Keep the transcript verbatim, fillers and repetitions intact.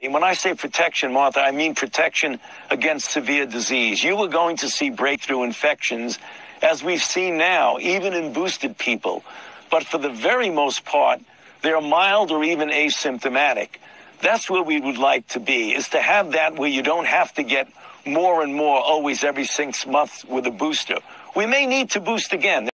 When I say protection, Martha, I mean protection against severe disease. You are going to see breakthrough infections, as we've seen now, even in boosted people. But for the very most part, they're mild or even asymptomatic. That's where we would like to be, is to have that where you don't have to get more and more always every six months with a booster. We may need to boost again.